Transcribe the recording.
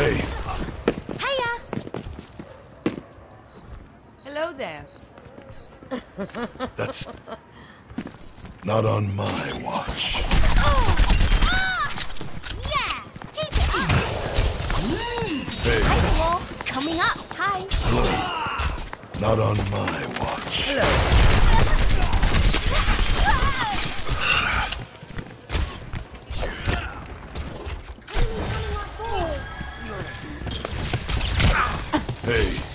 Hey. Hiya. Hello there. That's not on my watch. Yeah. Keep it up. Hey. Hi, Wolf. Coming up. Hi. Hello. Not on my watch. Hello. Hey.